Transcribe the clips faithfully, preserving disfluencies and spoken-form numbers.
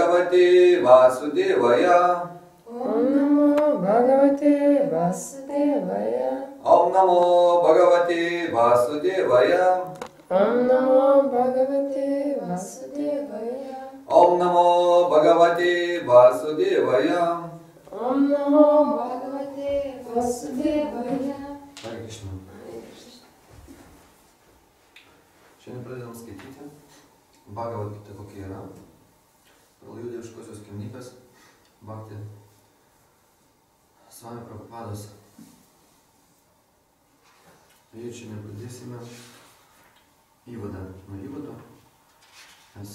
Bhagavate Vasudevaya. Om Namo Bhagavate Vasudevaya. Om Namo Bhagavate Vasudevaya. Om Namo Bhagavate Vasudevaya. Om Namo Bhagavate Vasudevaya. Om Namo Bhagavate Vasudevaya. Hare Krishna. Šiandien pradedam skaityti Bhagavad Gita, kokia yra. Pagal jų dieviškosios kilnybės Bhakti Swami Prabhupadas. Ir šiandien pradėsime įvadą nuo įvado, nes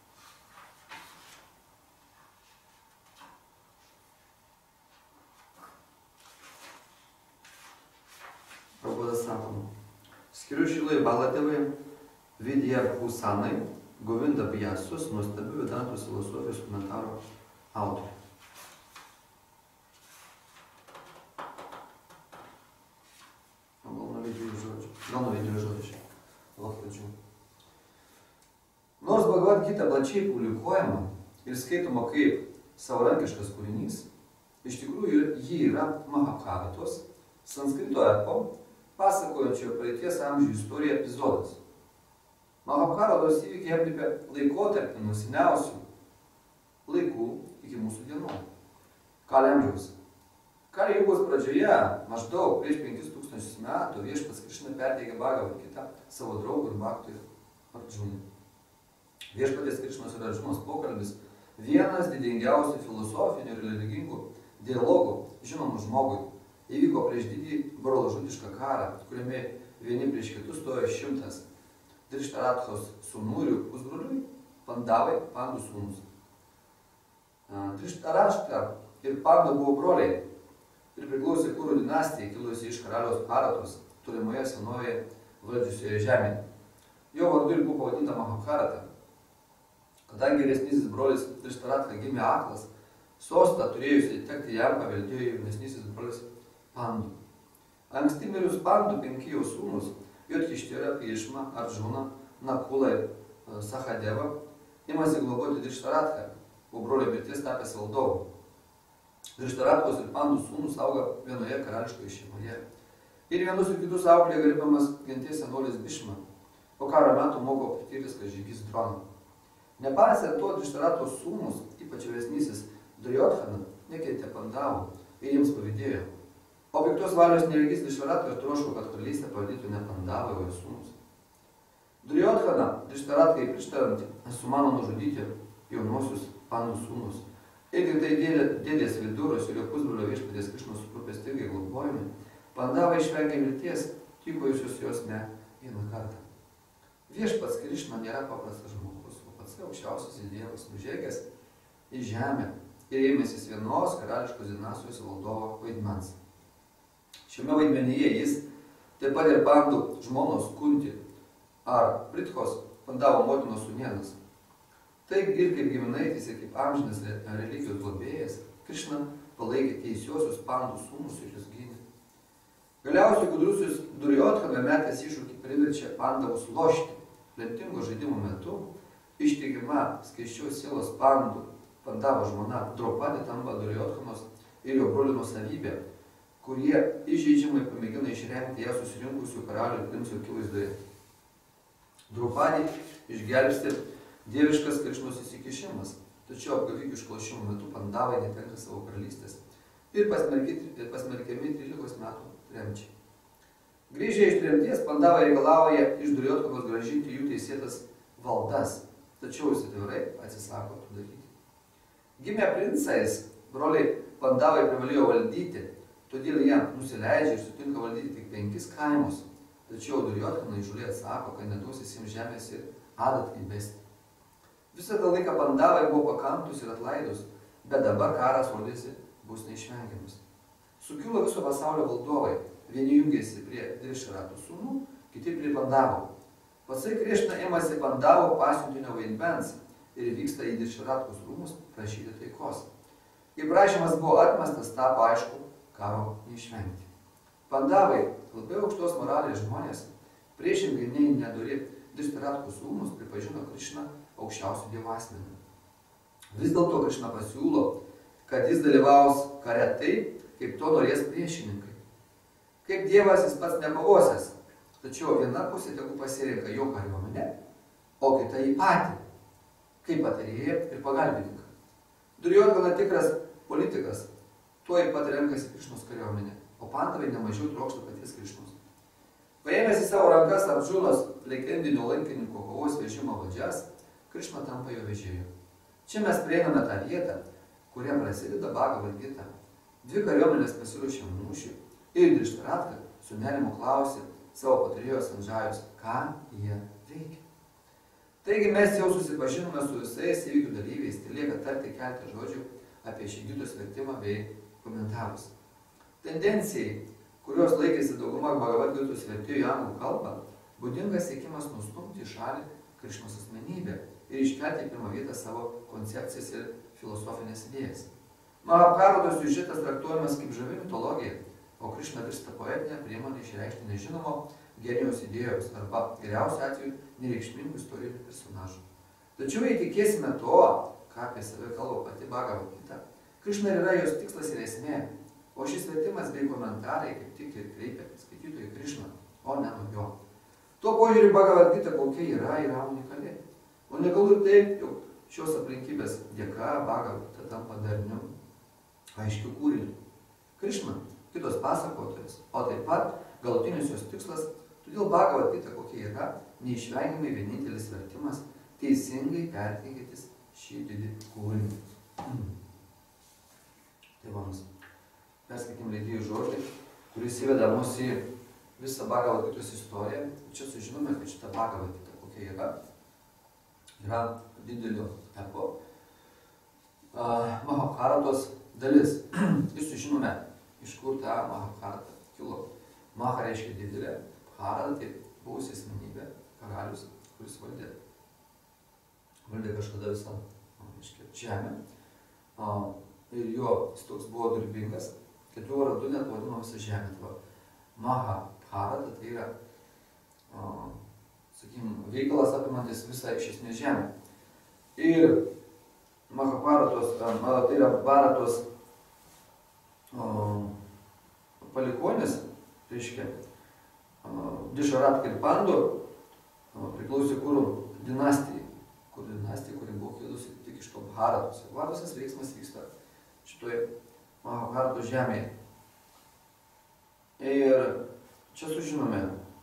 Prabhupadas sako, skiriu Šilai Baladevai, Vidya Bhusanai, Govinda Bjasus, nuostabių Vedantos filosofijos komentaro autorių. Gal nuo vidinių žodžių. Gal nuo vidinių žodžių. Laktačių. Nors Bhagavad Gita plačiai publikuojama ir skaitoma kaip savarankiškas kūrinys, iš tikrųjų ji yra Mahabharatos, sanskrito epo, pasakojančio praeities amžių istoriją epizodas. Mahabharatos įvykiai aprėpia laikotarpį nuo seniausių laikų iki mūsų dienų. Kali amžiaus. Kali jugos pradžioje, maždaug prieš penkis tūkstančius metų, viešpats Krišna perteikė Bhagavad Gitą savo draugui ir baktui Arjunai. Viešpaties Krišnos ir Arjunos pokalbis vienas didingiausių filosofinių ir religingų dialogų žinomų žmogui įvyko prieš didį brolažudišką karą, kuriame vieni prieš kitus stojo šimtas Drishtaratsos sūnų ir pusbroliui Pandavai, Pandų sūnus. Drishtarashta ir Panda buvo broliai ir priklausė Kurų dinastijai, kilusi iš karaliaus Paratos, tolimoje senovėje valdžiusioje žemėje. Jo vardu ir buvo pavadinta Mahabharata. Kadangi vyresnysis brolis Drishtaratha gimė aklas, sostą turėjusi tekti jam paveldėjo jaunesnysis brolis Pandu. Anksti mirus Pandu penki jo sūnus, Jodhištira, Bhishma, Arjuna, Nakula ir Sahadeva, imasi globoti Drishtaratką, po brolio mirties tapęs valdovu. Drishtaratkus ir Pandų sūnus auga vienoje karališkoje šeimoje. Ir vienus ir kitus auklė gerbiamas genties senolis Bhishma, po karo metų moko patirtis žygis Droną. Nepaisant to, Drishtaratko sūnus, ypač vyresnysis Duryodhana, nekeitė Pandavų ir jiems pavydėjo. O piktos valios neregys Drishtaratka troško, kad karalystę pavadintų ne Pandavai, o jo sūnus. Duryodhana Drishtaratkai prieštarant sumano nužudyti jaunosius Pandų sūnus. Ir tik tai dėdės Viduros ir jo pusbrolio viešpaties Krišnos rūpestingai globojami, Pandavai išvengė mirties, tykojusios jos ne vieną kartą. Viešpats Krišna nėra paprastas žmogus, o pats aukščiausias Dievas nužengęs į žemę ir ėmėsis vienos karališkos dinastijos valdovo vaidmens. Šiame vaidmenyje jis, taip pat ir Pandų žmonos Kunti ar Prithos Pandavo motinos sūnėnas. Taip ir kaip giminaitis ir kaip amžinas religijos globėjas, Krišna palaikė teisiosius Pandų sūnus ir jūs gynė. Galiausiai gudrusis Duryodhana metęs iššūkį priverčia Pandavus lošti. Lemtingo žaidimo metu ištikima skaisčios sielos Pandų Pandavo žmona Draupadi tampa Duryodhanos ir jo brolio nuosavybė, kurie įžeidžiamai pamėgina išrengti ją susirinkusių karalių ir princų akivaizdoje. Draupadi išgelbsti dieviškas Krišnos įsikišimas, tačiau apgavikų išklošimų metu Pandavai netenka savo karalystės ir pasmerkiami trylikos metų tremčiai. Grįžę iš tremties, Pandavai reikalauja iš Duryodhanos grąžinti jų teisėtas valdas, tačiau jis atvirai atsisako to daryti. Gimę princais, broliai Pandavai privalėjo valdyti, todėl jie nusileidžia ir sutinka valdyti tik penkis kaimus. Tačiau Duryodhana įžūliai atsako, kad neduosis jiems žemės ir adatą įbesti. Visą tą laiką Pandavai buvo pakantus ir atlaidus, bet dabar karas rodėsi bus neišvengiamas. Sukilo viso pasaulio valdovai, vieni jungėsi prie Drishtaratko sūnų, kiti prie Pandavų. Patsai Krišna imasi Pandavų pasiuntinio vaidmens ir vyksta į Drishtaratkus rūmus prašyti taikos. Kai prašymas buvo atmestas, tapo aišku, karo neišvengti. Pandavai, labai aukštos moralės žmonės, priešingai nei nedori Drishtaratko sūnus, pripažino Krišną aukščiausių dievo asmenį. Vis dėlto Krišna pasiūlo, kad jis dalyvaus kare taip, kaip to norės priešininkai. Kaip Dievas jis pats nekovosias, tačiau viena pusė tegu pasirenka jo kariuomenę, o kita jį patį, kaip patarėją ir pagalbininką. Durjodhana tikras politikas, tuoj pat renkasi Krišnos kariuomenę, o Pandavai nemažiau trokšta paties Krišnos. Paėmęs į savo rankas Arjunos legendinio lankininko kovos vežimo vadžias, Krišna tampa jo vežėju. Čia mes prieiname tą vietą, kuria prasideda Bhagavad Gita. Dvi kariuomenės pasiruošė mūšį ir Drishtaratha su nerimu klausė savo patarėjos Sanjajos, ką jie veikia. Taigi mes jau susipažinome su visais įvykių dalyviais, tai lieka tarti keletą žodžių apie šį Gitos vertimą bei komentarus. Tendencijai, kurios laikėsi dauguma Bhagavad Gitos vertėjų į anglų kalbą, būdingas siekimas nustumti į šalį Krišnos asmenybę ir iškelti į pirmą vietą savo koncepcijas ir filosofinės idėjas. Mahabharatos siužetas traktuojamas kaip žavi mitologija, o Krišna virsta poetinė priemonė išreikšti nežinomo genijaus idėjos arba geriausiu atveju nereikšmingų istorinių personažų. Tačiau jei tikėsime to, ką apie save kalba pati Bhagavad Gita, Krišna yra jos tikslas ir esmė, o šis vertimas bei komentarai kaip tik ir kreipia skaitytojų į Krišną, o ne nuo jo. Tuo požiūriu Bhagavad Gita kokia yra, yra unikali. Unikalu ir taip, jog šios aplinkybės dėka Bhagavad Gita tampa darniu, aiškiu kūriniu. Krišna, kitos pasakotojas, o taip pat galutinis jos tikslas, todėl Bhagavad Gita kokia yra, neišvengiamai vienintelis vertimas, teisingai perteikiantis šį didį kūrinį. Tai vamos, perskaitim leidėjų žodžiai, kuris įveda mus į visą Bhagavad Gitos istoriją. Čia sužinome, kad šita Bhagavad Gita kokia yra, yra didelio epo uh, Mahabharatos dalis. Ir sužinome, iš kur ta Mahabharata kilo. Maha reiškia didelė, Bharata tai buvusi asmenybė, karalius, kuris valdė, valdė kažkada visą reiškia, žemę. Uh, ir jo jis toks buvo darbingas, kad jo vardu net vadino visą žemę. Mahabharata tai yra uh, sakykim, veikalas apimantis visą iš esmės žemę. Ir Mahabharatos, tai yra Bharatos uh, palikonis, reiškia, uh, Drishtaratha ir Pandu uh, priklausė Kurų dinastijai, Kurų dinastijai, kuri buvo kilusi tik iš to Bharatos. Ir visas veiksmas vyksta šitoje Mahabharatos žemėje. Ir čia sužinome,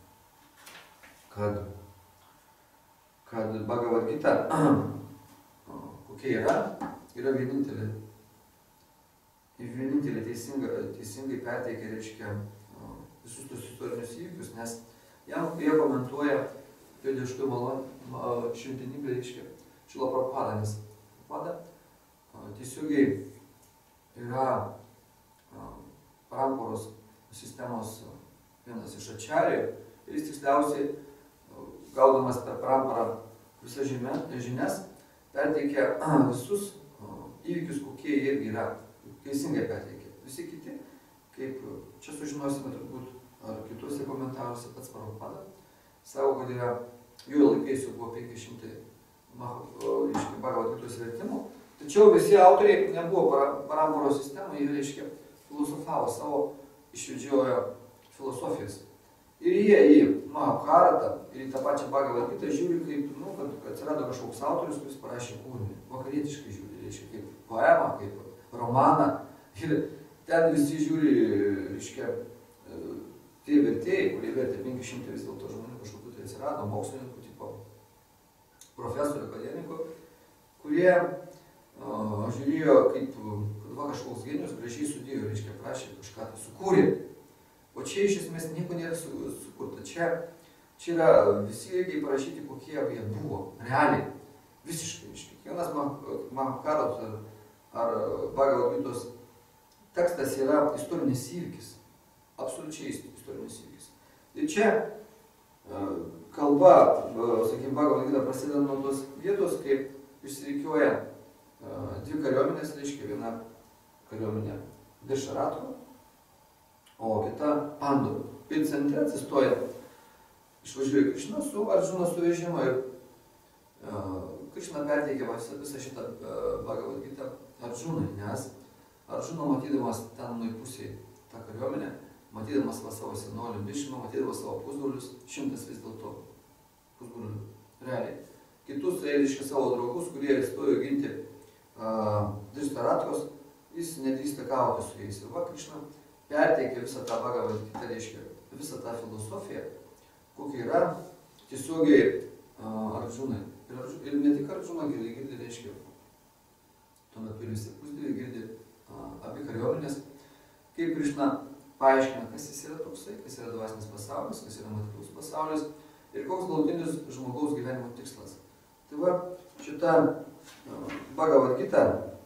kad, kad Bhagavad Gita kokia yra, yra vienintelė, vienintelė teisinga, teisingai perteikia, reiškia, visus tos istorinius įvykius, nes jam, jie komentuoja jo dieviškoji šventenybė, reiškia, Šrila Prabhupada, nes Prabhupada tiesiogiai yra paramporos sistemos vienas iš ačarių ir jis tiksliausiai, gaudamas per paramparą visas žinias, perteikia visus įvykius, kokie jie irgi yra, teisingai perteikia. Visi kiti, kaip čia sužinosime turbūt, ar kituose komentaruose pats Prabhupada, savo, kad yra, jų laikais jau buvo penki šimtai Bhagavad Gitos vertimų, tačiau visi autoriai nebuvo paramparos sistemų, jie, reiškia, filosofavo savo, išvedžiojo filosofijas. Ir jie į Mahabharatą ir į tą pačią Bhagavad Gitą žiūri kaip, nu, kad atsirado kažkoks autorius, kuris parašė kūrinį. Vakarietiškai žiūri, reiškia, kaip poemą, kaip romaną. Ir ten visi žiūri, reiškia, tie vertėjai, kurie vertė penki šimtai vis dėlto žmonių kažkokių tai atsirado, mokslininkų tipo, profesorių, akademikų, kurie o, žiūrėjo kaip, kad va kažkoks genijus gražiai sudėjo, reiškia, prašė kažką tai sukūrė. O čia iš esmės nieko nėra sukurta. Čia, čia yra visi irgi parašyti, kokie jie buvo, realiai, visiškai. Kiekvienas Mahabharatos ar, ar Bhagavad Gitos tekstas yra istorinis įvykis, absoliučiai istorinis įvykis. Ir čia kalba, sakykime, Bhagavad Gita prasideda nuo tos vietos, kaip išsirikiuoja dvi kariuomenės, reiškia, viena kariuomenė Drishtaratha, o kita Pandu. Ir centre atsistoja, išvažiuoja Krišna su Arjuna suvežimo ir Krišna perteikė visą šitą Bhagavad Gitą Arjunai, nes Arjuna, matydamas ten nuo pusėje tą kariuomenę, matydamas va savo senolį Bhishmą, matydamas savo pusbrolius, šimtas vis dėlto pusbrolių, realiai. Kitus, reiškia, savo draugus, kurie stojo ginti uh, Dhrištaratkos, jis nedrįsta kauti su jais. Ir va, Krišna perteikė visą tą Bhagavad Gitą, reiškia, visą tą filosofiją, kokia yra tiesiogiai uh, Arjunai. Ir, ir ne tik Arjuna girdi, girdi, reiškia, tuo metu ir visi pusdėliai girdi uh, abi kariuomenės, kaip Krišna paaiškina, kas jis yra toksai, kas yra dvasinis pasaulis, kas yra materialus pasaulis ir koks galutinis žmogaus gyvenimo tikslas. Tai va, šitą uh, Bhagavad Gitą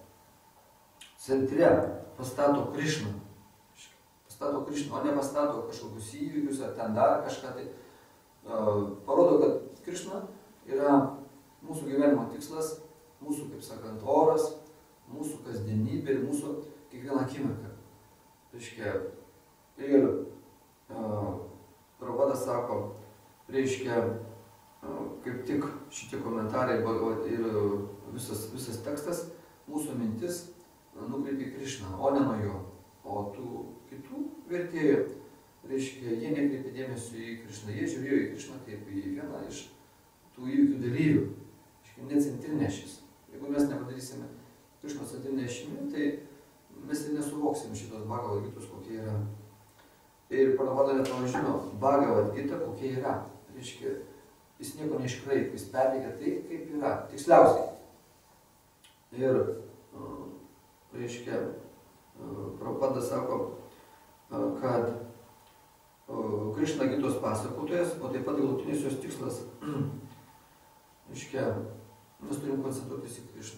centre pastato Krišna. Pastato Krišna, o ne pastato kažkokius įvykius ar ten dar kažką. Tai uh, parodo, kad Krišna yra mūsų gyvenimo tikslas, mūsų, kaip sakant, oras, mūsų kasdienybė ir mūsų kiekvieną akimirką. Reiškia, ir uh, Prabhupada sako, reiškia, kaip tik šitie komentarai ir visas, visas tekstas, mūsų mintis nukreipia į Krišną, o ne nuo jo. O tų kitų vertėjų, reiškia, jie nekreipia dėmesio į Krišną, jie žiūrėjo į Krišną kaip į vieną iš tų įvykių dalyvių, reiškia, ne centrinė šis. Jeigu mes nepadarysime Krišnos centrinė šimi, tai mes ir nesuvoksime šitos Bhagavad Gitos, kokie yra. Ir Prabhupada net žino Bhagavad Gita, kokie yra. Reiškia, jis nieko neiškraipia, jis perteikia tai, kaip yra, tiksliausiai. Ir, reiškia, Prabhupada sako, kad Krišna Gitos pasakotojas, o taip pat galutinis jos tikslas, reiškia, mes turim koncentruotis į Krišną.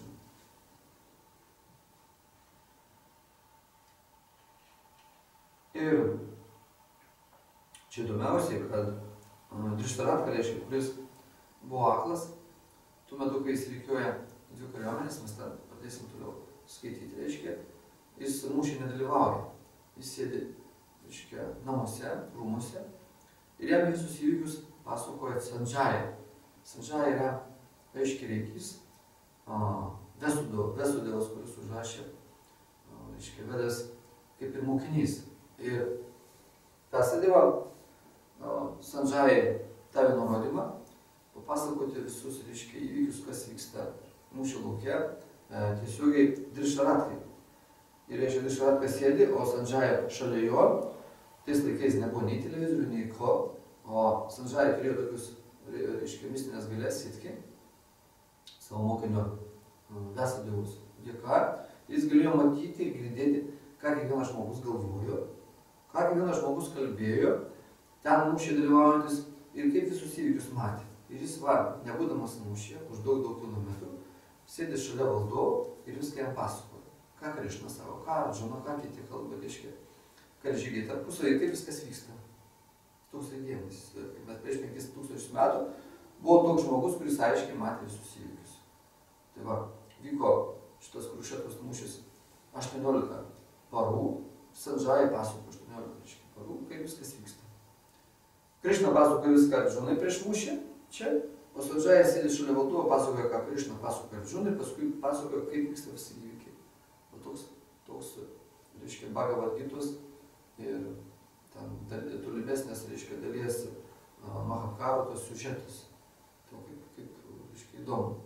Ir čia įdomiausiai, kad Dhrištaratka, reiškia, kuris buvo aklas, tuo metu, kai jis reikioja dvi kariuomenės, mes tą pradėsim toliau skaityti, reiškia, jis mūšį nedalyvauja. Jis sėdi, reiškia, namuose, rūmuose ir jam visus įvykius pasakoja Sanjaya. Sanjaya yra, reiškia, reikys, Vesudevas, kuris užrašė, reiškia, Vedas kaip ir mokinys. Ir Vyasadeva Sanjayai davė nurodymą papasakoti visus, reiškia, įvykius, kas vyksta mūšio lauke, tiesiogiai Dhrištaratkai. Ir, reiškia, Dhrištaratka sėdi, o Sanjaya šalia jo. Tais laikais nebuvo nei televizorių, nei ko, o Sanjaya turėjo tokius, reiškia, mistinės galės sitki, savo mokinio Vyasadevos dėka. Jis galėjo matyti ir girdėti, ką kiekvienas žmogus galvojo, ką kiekvienas žmogus kalbėjo, ten mūšį dalyvaujantis ir kaip visus įvykius matė. Ir jis va, nebūdamas mūšyje, už daug daug kilometrų, sėdė šalia valdovo ir viską jam pasakojo. Ką Krišna savo, ką Arjuna, ką kiti kalba, reiškia, karžygiai tarpusavy, kaip viskas vyksta. Toks regėjimas. Bet prieš penkis tūkstančius metų buvo toks žmogus, kuris aiškiai matė visus įvykius. Tai va, vyko šitas Kurušetkos mūšis aštuoniolika parų, Sanjaya pasakojo aštuoniolika parų, kaip viskas vyksta. Krišna pasakoja viską Arjunai prieš mūšį, čia, o Sanjaya sėdi šalia valdovo, pasakoja, ką Krišna pasakoja Arjunai, paskui pasakoja, kaip vyksta visi įvykiai. O toks, toks, reiškia, Bhagavad Gitos ir tam tolimesnės, reiškia, dalies Mahabharatos siužetas. To kaip, kaip, reiškia, įdomu.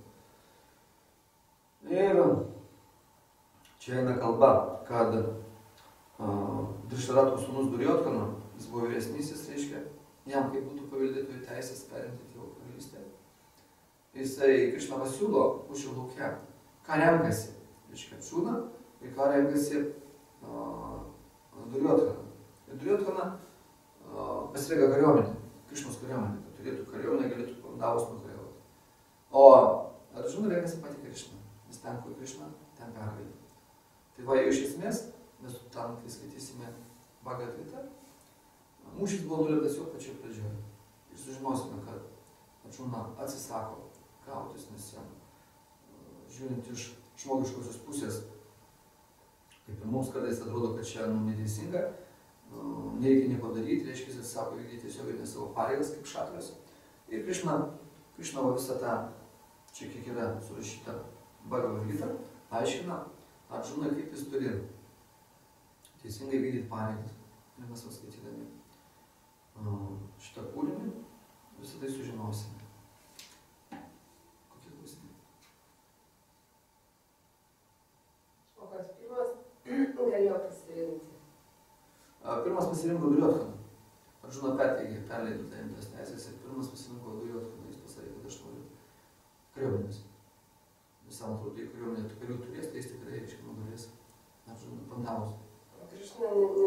Ir čia eina kalba, kad Dhrištaratkos sūnus Duryotkana, jis buvo vyresnysis, reiškia, jam kaip būtų paveldėtojų teisės perimti Dievo karalystę. Jisai Krišna pasiūlo mūšio lauke, ką renkasi, reiškia, Arjuna ir ką renkasi Duryotkana. Ir Duryotkana pasirenka kariuomenę, Krišnos kariuomenę, kad turėtų kariuomenę, galėtų Pandavus nukariauti. O Arjuna renkasi pati Krišna, nes ten, kur Krišna, ten pergalė. Tai va, jau iš esmės, mes tam, kai skaitysime Bhagavad Gitą, mūšis buvo nulemtas jo pačioje pradžioje. Ir sužinosime, kad Arjuna atsisako kautis, nes jam, žiūrint iš žmogiškosios pusės, kaip ir mums kartais atrodo, kad čia nu, neteisinga, nereikia nieko daryti, reiškia, jis atsisako vykdyti tiesiog ne savo pareigas kaip šatras. Ir Krišna, Krišna visą tą čia kiek yra surašyta Bhagavad Gita, aiškina Arjuna, kaip jis turi teisingai vykdyti pareigas. Ir mes paskaitydami šitą kūrinį visą tai sužinosime. Kokie klausimai? O kas pirmas galėjo pasirinkti? Pirmas pasirinko Duryodhaną. Arjuna perteigė, perleido tą imtas teisės ir pirmas pasirinko Duryodhaną. Jis pasakė, kad aš noriu kariuomenės. Visam atrodo, jei kariuomenė karių turės, tai jis tikrai reiškia nugalės. Arjuna Pandavus. O Krišna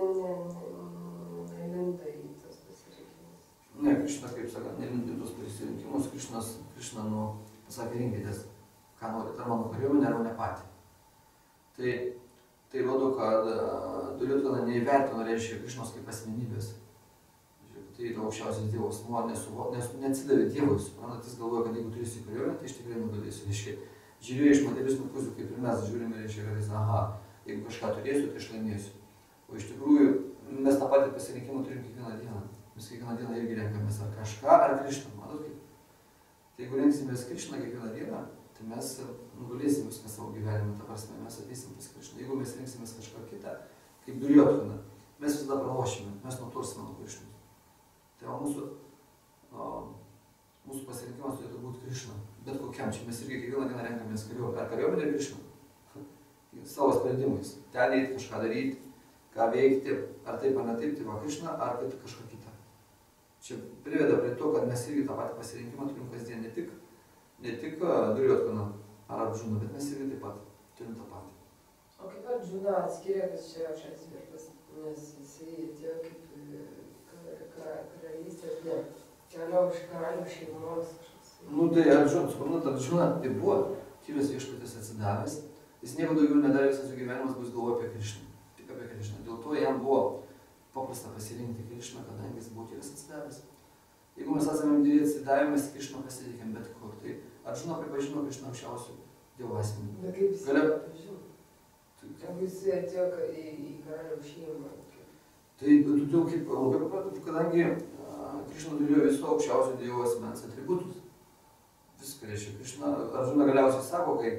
nelinda į tos pasirinkimus? Ne, Krišna, kaip sakant, nelinda į tos pasirinkimus. Krišnas, Krišna, nu, pasakė, rinkitės, ką norit, ar mano kariuomenė, ar mane patį. Tai, tai rodo, kad Duryodhana neįvertino, reiškia, Krišnos kaip asmenybės. Tai yra aukščiausias Dievas, nes neatsidavė Dievui, suprantat, jis galvoja, kad jeigu turėsiu kariuomenę, tai iš tikrai nugalėsiu. Reiškia, žiūrėjo iš materialistinių pusių, kaip ir mes žiūrime, reiškia, kad jis, aha, jeigu kažką turėsiu, tai aš laimėsiu. O iš tikrųjų, mes tą patį pasirinkimą turim kiekvieną dieną. Mes kiekvieną dieną irgi renkamės ar kažką, ar Krišną, matot kaip. Tai jeigu renksimės Krišną kiekvieną dieną, tai mes nugalėsim viską savo gyvenimą, ta prasme, mes ateisim pas Krišną. Jeigu mes renksimės kažką kitą, kaip Duryodhana, mes visada pralošime, mes nutolsime nuo Krišnos. Tai o mūsų, o, mūsų pasirinkimas turėtų būti Krišna. Bet kokiam, čia mes irgi kiekvieną dieną renkamės kariuomenę. Ar kariuomenė ir Krišna? Savo sprendimais. Ten eiti, kažką daryti, ką veikti, ar taip ar ne taip, tai va Krišna, ar kažką kitą. Čia priveda prie to, kad mes irgi tą patį pasirinkimą turim kasdien, ne tik, ne tik Duryodhana ar Arjuna, bet mes irgi taip pat turim tą patį. O kaip Arjuna atskiria, kas čia aukščiausias viešpas, nes jisai atėjo kaip karalystės, ne, kelio iš karalių šeimos kažkas. Nu tai Arjuna, suprantat, Arjuna tai buvo tyras viešpaties atsidavęs, jis nieko daugiau nedarė, visas jų gyvenimas bus galvoja apie Krišną, tik apie Krišną. Dėl to jam buvo paprasta pasirinkti Krišną, kadangi jis buvo tyras atsidavęs. Jeigu mes esame tyriai atsidavę, mes Krišną pasitikėm bet kur, tai Arjuna pripažino Krišną aukščiausių Dievo asmenį. Bet kaip jis Galia... pripažino? Jeigu jis atėjo į, į karalių šeimą? Tai todėl kaip labai papratu, kadangi Krišna turėjo visų aukščiausių Dievo asmens atributus. Viską reiškia. Krišna, Arjuna galiausiai sako, kai,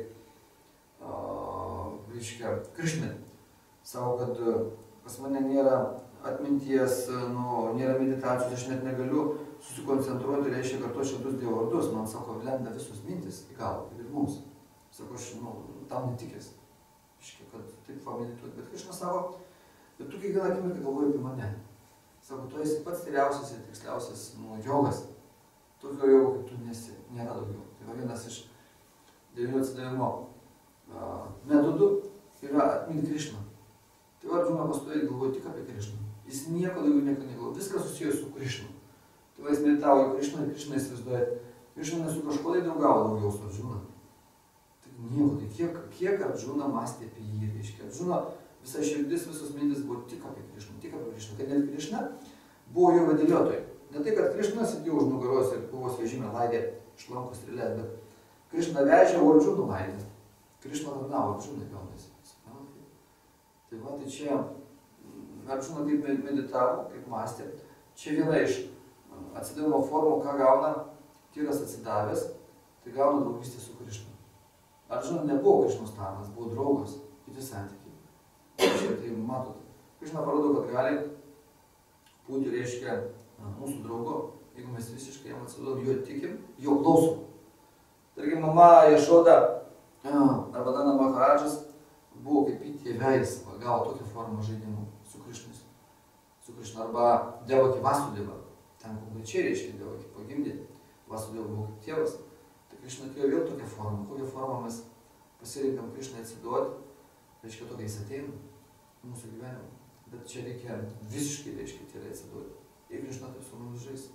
reiškia, Krišnai sako, kad pas mane nėra atminties, nu, nėra meditacijos, aš net negaliu susikoncentruoti, reiškia, kartu šimtus Dievo vardus. Man sako, lenda visos mintis į galvą, kaip ir mums. Sako, aš, nu, tam netikęs, reiškia, kad taip pamedituoti. Bet Krišna sako, bet tu kiekvieną akimirką galvoji apie mane. Sako, tu esi pats tyriausias ir tiksliausias, nu, jogas. Tokio jogo kaip tu nesi, nėra daugiau. Tai va vienas iš devynių atsidavimo uh, metodų yra atminti Krišną. Tai va Arjuna pastoviai galvoja tik apie Krišną. Jis nieko daugiau nieko negalvoja. Viskas susijęs su Krišnu. Tai va jis meditavo į Krišną ir Krišną įsivaizduoja. Krišna su kažkuo tai draugavo daugiau su Arjuna. Tai nieko, tai kiek, kiek Arjuna mąstė apie jį, reiškia. Arjuna visa širdis, visos mintis buvo tik apie Krišną, tik apie Krišną. Kad net Krišna buvo jo vadėliotojai. Ne tai, kad Krišna sėdėjo už nugaros ir kovos vežime laidė šlankos strėlės, bet Krišna vežė, o Arjuna laidė. Krišna tarnavo Arjunai gaunasi. Tai va, tai čia Arjuna kaip meditavo, kaip mąstė. Čia viena iš atsidavimo formų, ką gauna tyras atsidavęs, tai gauna draugystę su Krišna. Arjuna nebuvo Krišnos tarnas, buvo draugas, kiti santykiai. Tai matot, Krišna parodo, kad gali būti, reiškia, mūsų draugu, jeigu mes visiškai jam atsiduodam, jo tikim, jo klausom. Tarkim, mama Jašoda arba Nana Maharadžas buvo kaip į tėvelis, gavo tokią formą žaidimų su Krišnos. Su Krišna arba Devaki Vasudeva, ten konkrečiai reiškia Devaki pagimdė, Vasudeva buvo kaip tėvas. Tai Krišna atėjo vėl tokią formą, kokią formą mes pasirinkam Krišnai atsiduoti. Reiškia, tokia jis ateina į mūsų gyvenimą. Bet čia reikia visiškai, reiškia, tyrai atsiduoti. Ir Krišna taip su mumis žais.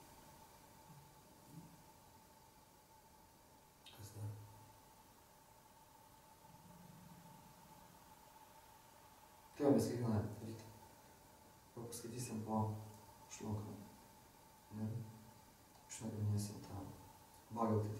Kas dar? Tai mes kiekvieną rytą. Paskaitysim po šloką. Išnagrinėsim tą Bhagavad